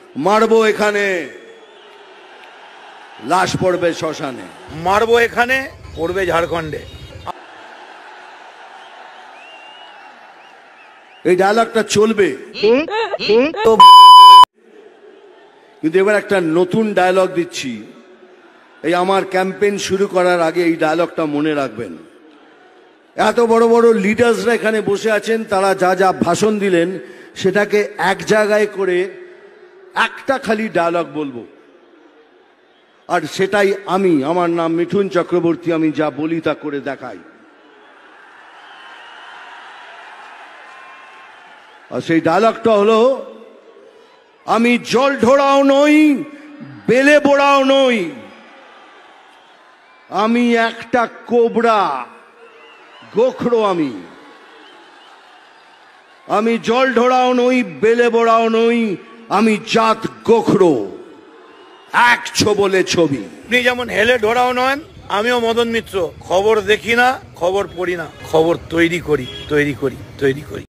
মারবো এখানে, লাশ পড়বে শ্মশানে। মারবো এখানে, পড়বে ঝাড়খণ্ডে। এই ডায়লগটা চলবে, কিন্তু এবার একটা নতুন ডায়লগ দিচ্ছি। এই আমার ক্যাম্পেইন শুরু করার আগে এই ডায়লগটা মনে রাখবেন। এত বড় বড় লিডার্সরা এখানে বসে আছেন, তারা যা যা ভাষণ দিলেন সেটাকে এক জায়গায় করে একটা খালি ডায়লগ বলবো, আর সেটাই আমি। আমার নাম মিঠুন চক্রবর্তী, আমি যা বলি তা করে দেখাই। আর সেই ডায়লগটা হলো, আমি জল ঢোড়াও নই, বেলে বোড়াও নই, আমি একটা কোবরা, গোখরো। আমি জল ঢোড়াও নই, বেলে বোড়াও নই, আমি জাত গোখরো, এক ছোবলে ছবি। আপনি যেমন হেলে ঢোড়াও নন, আমিও মদন মিত্র। খবর দেখি না, খবর পড়ি না, খবর তৈরি করি।